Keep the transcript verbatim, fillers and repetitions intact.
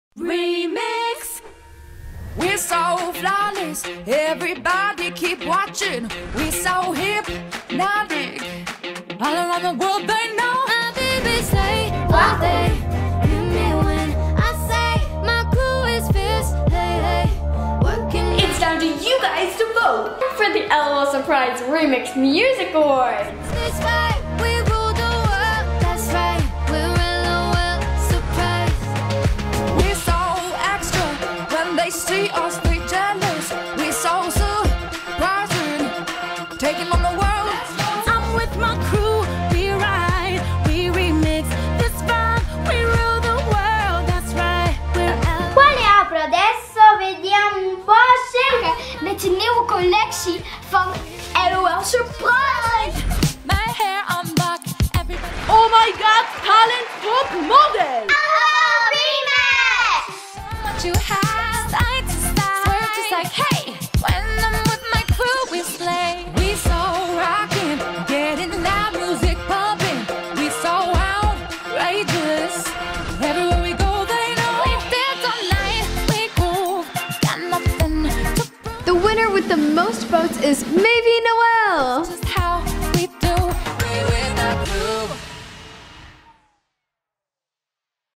Remix. We're so flawless, everybody keep watching. We're so hypnotic, all around the world they know. My baby say all day, hear me when I say my crew is fierce. Hey, hey, working. It's down to you guys to vote for the L O L Surprise Remix Music Awards. This right, we rule the world. That's right, we're L O L Surprise. We're so extra, when they see us they jealous. We're so surprising, taking on the world. I'm with my crew, we ride, we remix this vibe, we rule the world. That's right, we're L O L. Quale apro adesso? Vediamo un po' sempre met de nieuwe collectie van L O L Surprise. My hair on back, everybody. Oh my god, talent top model! What you have, side to side, swerve just like hey. When I'm with my crew, we slay. We so rockin', getting loud, music pumping. We so outrageous. Everywhere we go, they know we dance all night. We groove, got nothing to prove. The winner with the most votes is Maybe Noelle. Just